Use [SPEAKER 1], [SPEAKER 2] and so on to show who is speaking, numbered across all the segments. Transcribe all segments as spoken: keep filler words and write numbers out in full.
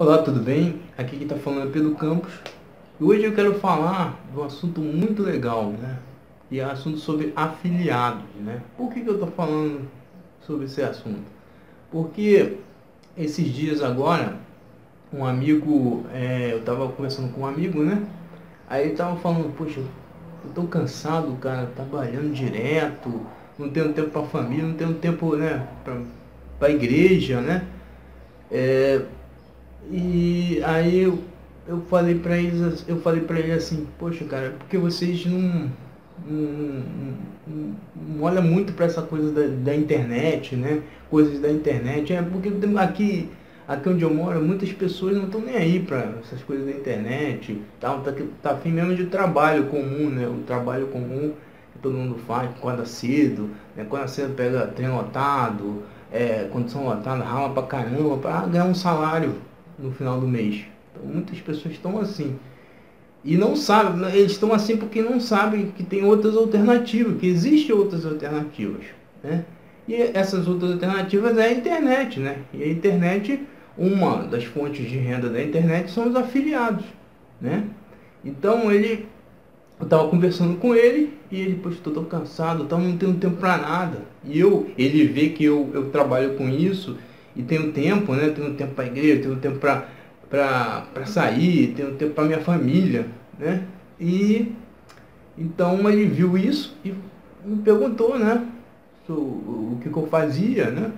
[SPEAKER 1] Olá, tudo bem? Aqui quem está falando é Pedro Campos. E hoje eu quero falar de um assunto muito legal, né? E é assunto sobre afiliados, né? Por que que eu estou falando sobre esse assunto? Porque esses dias agora, um amigo, é, eu estava conversando com um amigo, né? Aí ele estava falando, poxa, eu tô cansado, cara, trabalhando direto, não tenho tempo para família, não tenho tempo, né, para a igreja, né? É, E aí eu, eu falei para eles, eu falei para ele assim, poxa cara, porque vocês não, não, não, não olham muito para essa coisa da, da internet, né? Coisas da internet. É porque aqui, aqui onde eu moro, muitas pessoas não estão nem aí para essas coisas da internet, tá, tá, tá afim mesmo de trabalho comum, né? O trabalho comum que todo mundo faz, acorda cedo, né? Quando cedo pega trem lotado, é, condição lotada, rala pra caramba, para ganhar um salário no final do mês. Então, muitas pessoas estão assim. E não sabem, eles estão assim porque não sabem que tem outras alternativas, que existem outras alternativas, né? E essas outras alternativas é a internet, né? E a internet, uma das fontes de renda da internet são os afiliados, né? Então ele, eu estava conversando com ele e ele, poxa, estou cansado, então não tenho tempo para nada. E eu, ele vê que eu, eu trabalho com isso e tenho tempo, né? Tenho tempo para a igreja, tenho tempo para para sair, tenho tempo para minha família, né? E então ele viu isso e me perguntou, né? O, o que, que eu fazia, né?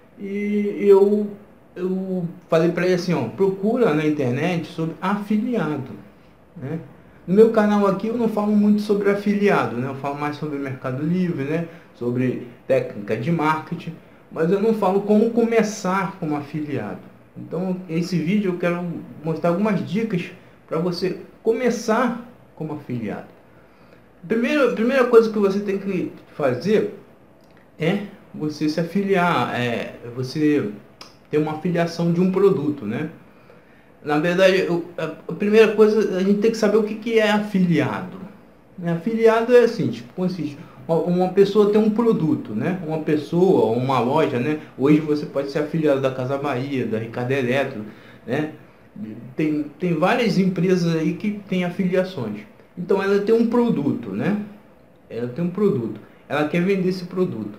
[SPEAKER 1] E eu eu falei para ele assim, ó, procura na internet sobre afiliado, né? No meu canal aqui eu não falo muito sobre afiliado, né? Eu falo mais sobre Mercado Livre, né? Sobre técnica de marketing, mas eu não falo como começar como afiliado. Então, esse vídeo eu quero mostrar algumas dicas para você começar como afiliado. Primeiro, a primeira coisa que você tem que fazer é você se afiliar, é você ter uma afiliação de um produto, né? Na verdade, eu, a primeira coisa, a gente tem que saber o que, que é afiliado. Afiliado é assim, tipo, consiste, uma pessoa tem um produto, né? Uma pessoa, uma loja, né? Hoje você pode ser afiliado da Casa Bahia, da Ricardo Eletro, né? Tem, tem várias empresas aí que têm afiliações. Então ela tem um produto, né? Ela tem um produto. Ela quer vender esse produto.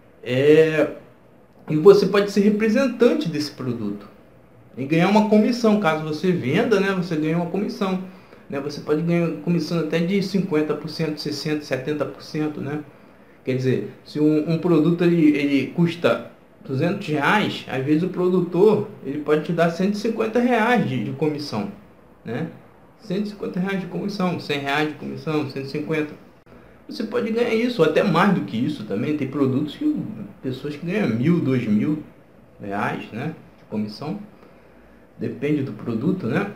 [SPEAKER 1] É, e você pode ser representante desse produto e ganhar uma comissão. Caso você venda, né, você ganha uma comissão, né? Você pode ganhar comissão até de cinquenta por cento, sessenta por cento, setenta por cento, né? Quer dizer, se um, um produto ele, ele custa duzentos reais, às vezes o produtor ele pode te dar cento e cinquenta reais de, de comissão, né? cento e cinquenta reais de comissão, cem reais de comissão, cento e cinquenta. Você pode ganhar isso, ou até mais do que isso também. Tem produtos que pessoas que ganham mil, dois mil reais, né, de comissão. Depende do produto, né?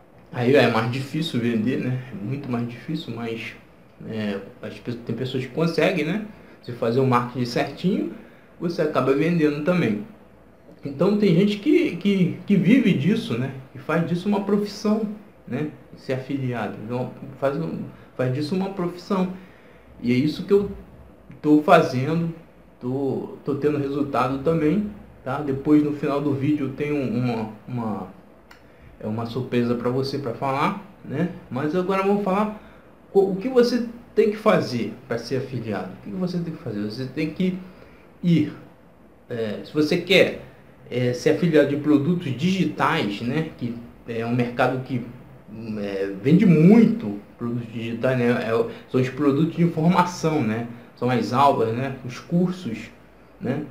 [SPEAKER 1] Aí é mais difícil vender, né? É muito mais difícil, mas é, as, tem pessoas que conseguem, né? Se fazer o marketing certinho, você acaba vendendo também. Então tem gente que, que, que vive disso, né? E faz disso uma profissão, né? Ser afiliado. Então, faz, faz disso uma profissão. E é isso que eu estou fazendo, tô, tô tendo resultado também, tá? Depois no final do vídeo eu tenho uma, uma, é uma surpresa para você para falar, né? Mas agora vamos falar o que você tem que fazer para ser afiliado. O que você tem que fazer? Você tem que ir, é, se você quer é, ser afiliado de produtos digitais, né? Que é um mercado que é, vende muito produtos digitais, né? É, são os produtos de informação, né? São as aulas, né? Os cursos, né?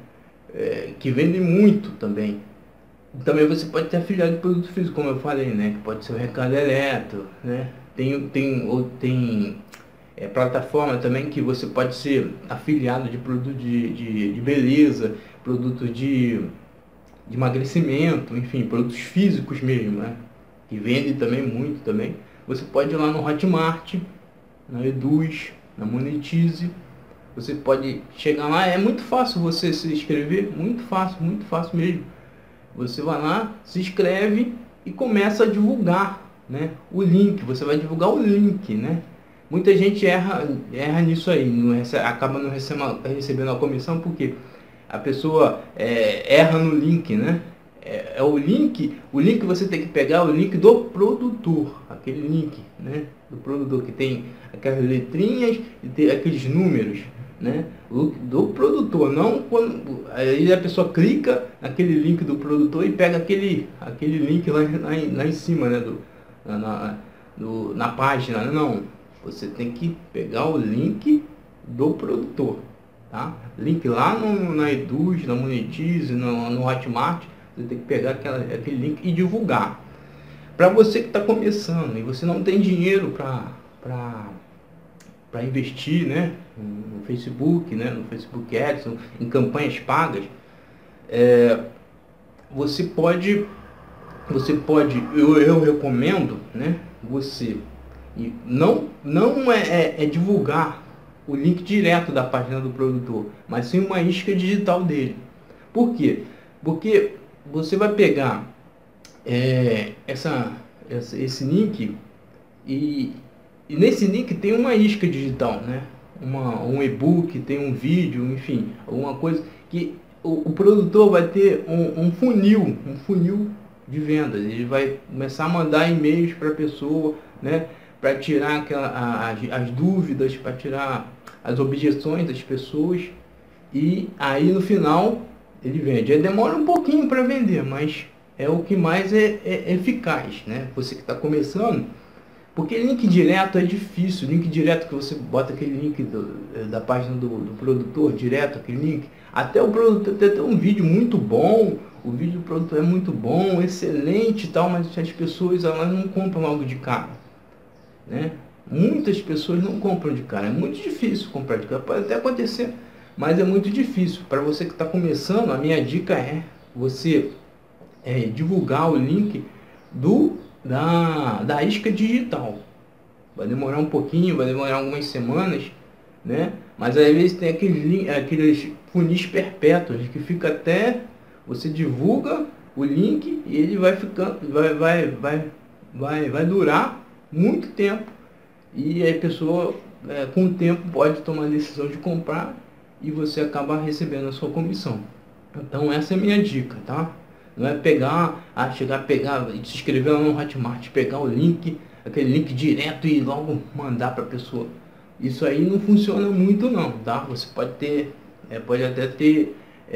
[SPEAKER 1] É, que vendem muito também. Também você pode ter afiliado de produto físico, como eu falei, né? Que pode ser o Ricardo Eletro, né? Tem, tem, ou tem é, plataforma também que você pode ser afiliado de produto de, de, de beleza, produtos de, de emagrecimento, enfim, produtos físicos mesmo, né? Que vende também muito também. Você pode ir lá no Hotmart, na Eduz, na Monetize. Você pode chegar lá, é muito fácil você se inscrever, muito fácil, muito fácil mesmo. Você vai lá, se inscreve e começa a divulgar, né, o link. Você vai divulgar o link, né? Muita gente erra, erra nisso aí, não recebe, acaba não recebendo, recebendo a comissão porque a pessoa é, erra no link, né? é, é o link, o link que você tem que pegar é o link do produtor, aquele link, né, do produtor que tem aquelas letrinhas e tem aqueles números, né, do produtor, não quando aí a pessoa clica naquele link do produtor e pega aquele, aquele link lá, lá, em, lá em cima, né, do, na, do, na página, não, você tem que pegar o link do produtor, tá? Link lá no, na Eduz, na Monetize, no, no Hotmart, você tem que pegar aquela, aquele link e divulgar. Para você que está começando e você não tem dinheiro para para investir, né, no Facebook, né, no Facebook Ads, em campanhas pagas, é, você pode, você pode, eu, eu recomendo, né, você e não, não é, é, é divulgar o link direto da página do produtor, mas sim uma isca digital dele. Por quê? Porque você vai pegar é, essa, essa, esse link e, e nesse link tem uma isca digital, né? Uma, um e-book, tem um vídeo, enfim, alguma coisa que o, o produtor vai ter um, um funil, um funil de vendas. Ele vai começar a mandar e-mails para a pessoa, né? Para tirar aquela, a, as, as dúvidas, para tirar as objeções das pessoas, e aí no final ele vende. Ele demora um pouquinho para vender, mas é o que mais é, é eficaz, né? Você que está começando, porque link direto é difícil. Link direto que você bota aquele link do, da página do, do produtor direto, aquele link, até o produtor tem um vídeo muito bom, o vídeo do produtor é muito bom, excelente e tal, mas as pessoas elas não compram logo de cara, né? Muitas pessoas não compram de cara, é muito difícil comprar de cara, pode até acontecer, mas é muito difícil. Para você que está começando, a minha dica é você é, divulgar o link do, da, da isca digital. Vai demorar um pouquinho, vai demorar algumas semanas, né? Mas às vezes tem aqueles, aqueles funis perpétuos que fica até você divulga o link e ele vai ficando, vai, vai, vai, vai, vai durar muito tempo, e aí a pessoa é, com o tempo pode tomar a decisão de comprar e você acaba recebendo a sua comissão. Então essa é a minha dica, tá? Não é pegar, ah, chegar, pegar, se inscrever lá no Hotmart, pegar o link, aquele link direto e logo mandar para a pessoa. Isso aí não funciona muito não, tá? Você pode ter, é, pode até ter,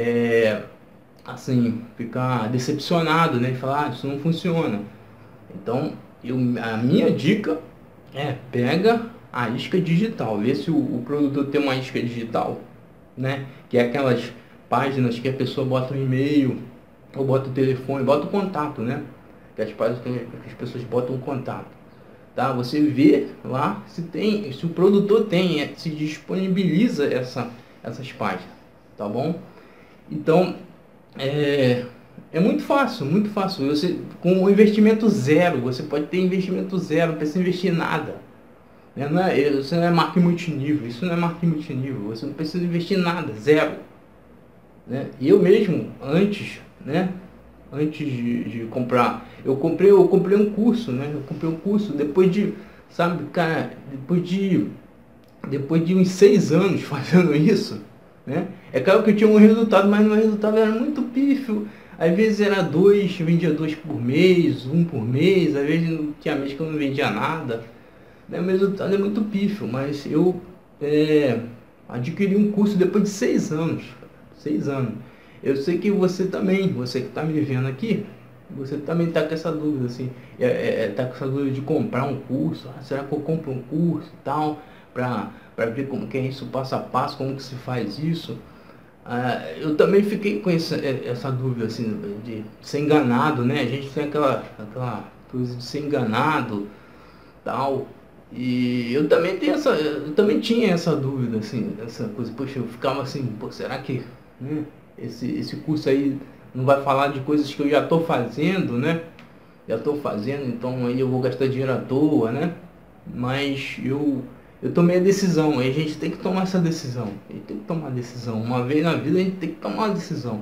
[SPEAKER 1] é, assim, ficar decepcionado, né? E falar, ah, isso não funciona. Então, eu, a minha dica é, pega a isca digital, vê se o, o produtor tem uma isca digital, né? Que é aquelas páginas que a pessoa bota um e-mail, ou bota o telefone, bota o contato, né? Que as páginas que as pessoas botam um contato, tá? Você vê lá se tem, se o produtor tem, se disponibiliza essa, essas páginas, tá bom? Então, é, é muito fácil, muito fácil. Você, com o investimento zero, você pode ter investimento zero, não precisa investir nada. Né? Não é, isso não é marketing multinível, isso não é marketing multinível, você não precisa investir nada, zero. Né? Eu mesmo, antes, né? Antes de, de comprar, eu comprei, eu comprei um curso, né? Eu comprei um curso depois de, sabe, cara, depois de, depois de uns seis anos fazendo isso, né? É claro que eu tinha um resultado, mas meu resultado era muito pífio. Às vezes era dois, vendia dois por mês, um por mês, às vezes não tinha mês que eu não vendia nada. Né? Meu resultado é muito pífio, mas eu é, adquiri um curso depois de seis anos. Seis anos. Eu sei que você também, você que está me vendo aqui, você também está com essa dúvida, assim, é, é, tá com essa dúvida de comprar um curso. Ah, será que eu compro um curso e tal, para para ver como que é isso passo a passo, como que se faz isso? Ah, eu também fiquei com essa, essa dúvida, assim, de ser enganado, né? A gente tem aquela, aquela coisa de ser enganado, tal. E eu também tenho essa, eu também tinha essa dúvida, assim, essa coisa, poxa, eu ficava assim, pô, será que, né, esse, esse curso aí não vai falar de coisas que eu já estou fazendo, né? Já estou fazendo, então aí eu vou gastar dinheiro à toa, né? Mas eu, eu tomei a decisão, aí a gente tem que tomar essa decisão, a gente tem que tomar a decisão, uma vez na vida a gente tem que tomar uma decisão.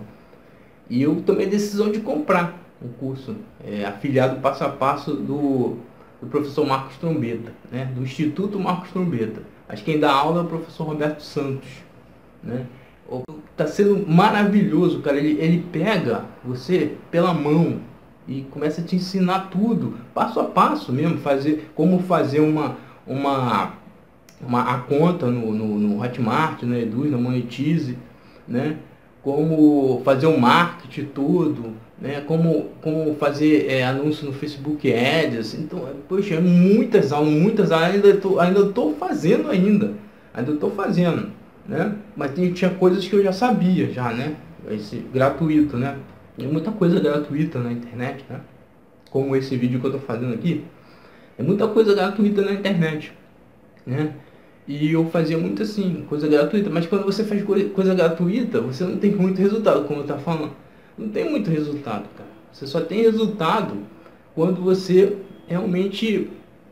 [SPEAKER 1] E eu tomei a decisão de comprar um curso, é, afiliado passo a passo do... do professor Marcos Trombeta, né? Do Instituto Marcos Trombeta. Acho que quem dá aula é o professor Roberto Santos, né? Tá sendo maravilhoso, cara. Ele, ele pega você pela mão e começa a te ensinar tudo, passo a passo mesmo, fazer como fazer uma uma uma a conta no, no, no Hotmart, no Eduz, na Monetize, né? Como fazer o marketing todo, né? Como como fazer é, anúncio no Facebook Ads. Então, poxa, muitas aulas, muitas aulas ainda tô, ainda tô fazendo ainda, ainda tô fazendo, né? Mas tem, tinha coisas que eu já sabia já, né? Esse gratuito, né? Tem muita coisa gratuita na internet, né? Como esse vídeo que eu tô fazendo aqui, é muita coisa gratuita na internet, né? E eu fazia muito assim, coisa gratuita, mas quando você faz coisa, coisa gratuita, você não tem muito resultado, como eu tava falando. Não tem muito resultado, cara. Você só tem resultado quando você realmente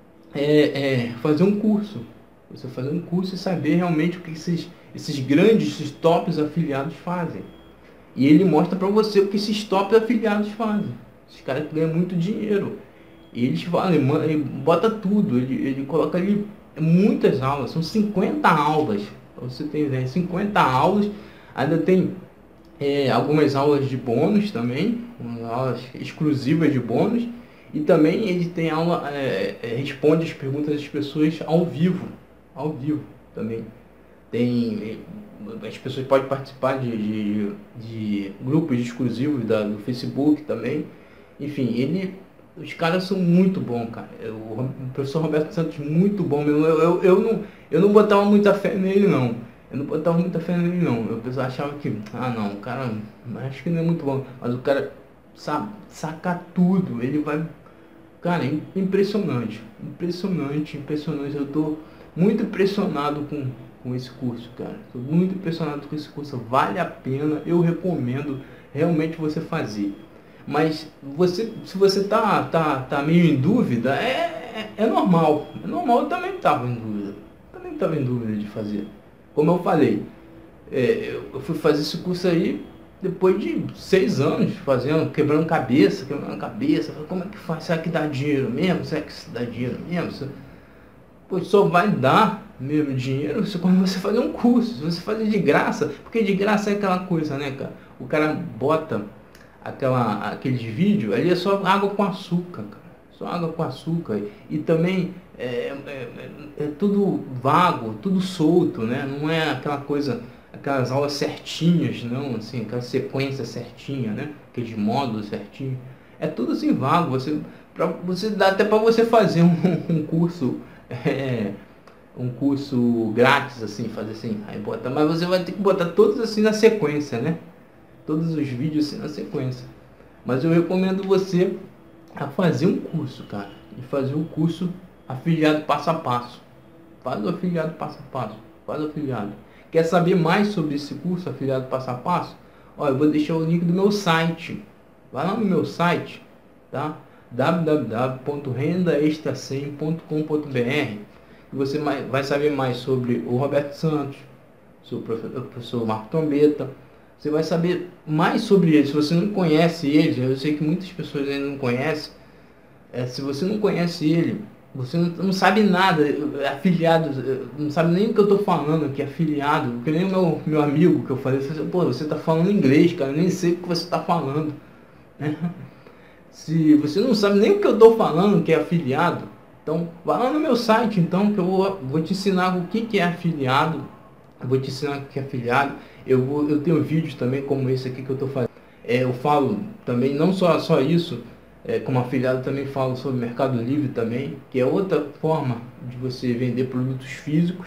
[SPEAKER 1] é, é, fazer um curso. Você fazer um curso e saber realmente o que esses, esses grandes, esses tops afiliados fazem. E ele mostra para você o que esses top afiliados fazem. Esses caras que ganham muito dinheiro. E eles falam, ele bota tudo, ele, ele coloca ali muitas aulas, são cinquenta aulas, para você ter ideia, cinquenta aulas, ainda tem é, algumas aulas de bônus também, aulas exclusivas de bônus, e também ele tem aula, é, é, responde as perguntas das pessoas ao vivo, ao vivo também. Tem, as pessoas podem participar de, de, de grupos exclusivos da, do Facebook também. Enfim, ele, os caras são muito bons, cara. O, o professor Roberto Santos, muito bom mesmo. Eu, eu, eu, não, eu não botava muita fé nele, não. Eu não botava muita fé nele, não. Eu pessoal achava que, ah, não, o cara, acho que não é muito bom. Mas o cara sabe sacar tudo. Ele vai, cara, é impressionante. Impressionante, impressionante. Eu tô muito impressionado com... com esse curso, cara. Estou muito impressionado com esse curso. Vale a pena, eu recomendo realmente você fazer. Mas você, se você tá, tá, tá meio em dúvida, é, é, é normal. É normal, eu também estava em dúvida. Também estava em dúvida de fazer. Como eu falei, é, eu fui fazer esse curso aí depois de seis anos fazendo, quebrando cabeça, quebrando cabeça. Como é que faz? Será que dá dinheiro mesmo? Será que dá dinheiro mesmo? Pois só vai dar mesmo dinheiro se quando você fazer um curso, se você fazer de graça, porque de graça é aquela coisa, né, cara? O cara bota aquela, aqueles vídeos, ali é só água com açúcar, cara. Só água com açúcar. E também é, é, é, é tudo vago, tudo solto, né? Não é aquela coisa, aquelas aulas certinhas, não, assim, aquela sequência certinha, né? Aqueles módulos certinhos. É tudo assim vago, você, pra, você dá até para você fazer um, um curso. É, um curso grátis, assim, fazer assim, aí bota, mas você vai ter que botar todos assim na sequência, né? Todos os vídeos assim na sequência. Mas eu recomendo você a fazer um curso, cara, e fazer um curso afiliado passo a passo. Faz o afiliado passo a passo, faz o afiliado. Quer saber mais sobre esse curso afiliado passo a passo? Olha, eu vou deixar o link do meu site. Vai lá no meu site, tá? w w w ponto renda extra cem ponto com ponto b r e você vai saber mais sobre o Roberto Santos, sobre o professor Marco Trombetta. Você vai saber mais sobre ele. Se você não conhece ele, eu sei que muitas pessoas ainda não conhecem, é, se você não conhece ele, você não, não sabe nada, afiliado, não sabe nem o que eu estou falando, que é afiliado, que nem o meu, meu amigo que eu falei, pô, você está falando inglês, cara, eu nem sei o que você está falando, né? Se você não sabe nem o que eu estou falando, que é afiliado, então vá lá no meu site, então, que eu vou, vou te ensinar o que, que é afiliado. Eu vou te ensinar o que é afiliado. Eu, vou, eu tenho vídeos também como esse aqui que eu estou fazendo. É, eu falo também, não só, só isso, é, como afiliado também falo sobre Mercado Livre também, que é outra forma de você vender produtos físicos.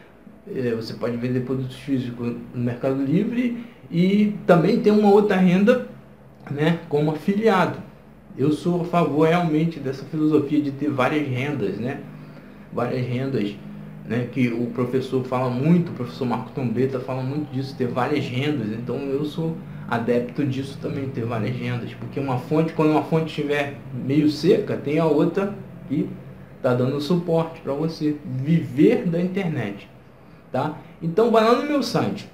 [SPEAKER 1] É, você pode vender produtos físicos no Mercado Livre e também tem uma outra renda, né, como afiliado. Eu sou a favor realmente dessa filosofia de ter várias rendas, né? Várias rendas, né? Que o professor fala muito, o professor Marco Trombetta fala muito disso, ter várias rendas. Então eu sou adepto disso também, ter várias rendas. Porque uma fonte, quando uma fonte estiver meio seca, tem a outra que está dando suporte para você viver da internet, tá? Então vai lá no meu site,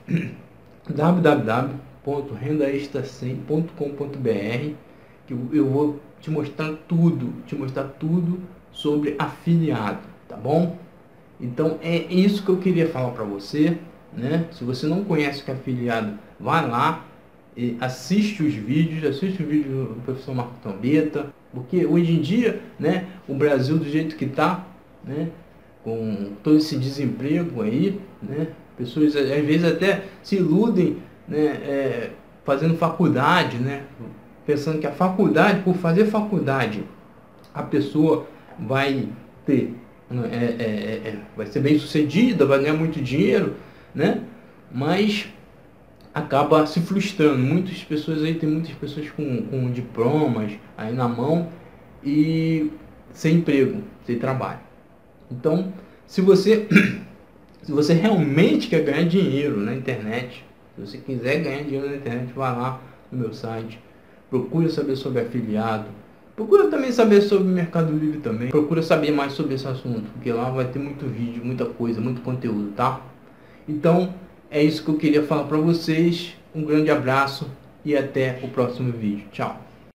[SPEAKER 1] w w w ponto renda extra cem ponto com ponto b r, que eu vou te mostrar tudo, te mostrar tudo sobre afiliado, tá bom? Então é isso que eu queria falar para você, né? Se você não conhece o que é afiliado, vai lá e assiste os vídeos, assiste o vídeo do professor Marco Trombetta, porque hoje em dia, né, o Brasil do jeito que está, né, com todo esse desemprego aí, né, pessoas às vezes até se iludem, né, é, fazendo faculdade, né, pensando que a faculdade, por fazer faculdade, a pessoa vai ter, é, é, é, vai ser bem sucedida, vai ganhar muito dinheiro, né, mas acaba se frustrando. Muitas pessoas aí, tem muitas pessoas com, com diplomas aí na mão e sem emprego, sem trabalho. Então, se você se você realmente quer ganhar dinheiro na internet, se você quiser ganhar dinheiro na internet, vá lá no meu site, procure saber sobre afiliado, procura também saber sobre Mercado Livre também, procura saber mais sobre esse assunto, porque lá vai ter muito vídeo, muita coisa, muito conteúdo, tá? Então, é isso que eu queria falar para vocês. Um grande abraço e até o próximo vídeo. Tchau!